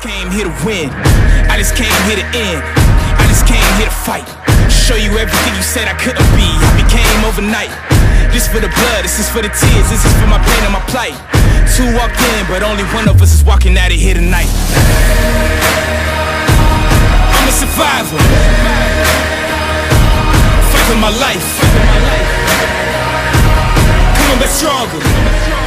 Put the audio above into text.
came here to win. I just came here to end. I just came here to fight. Show you everything you said I couldn't be. I became overnight. This for the blood, this is for the tears, this is for my pain and my plight. Two walked in, but only one of us is walking out of here tonight. I'm a survivor. Fight for my life. Coming back stronger.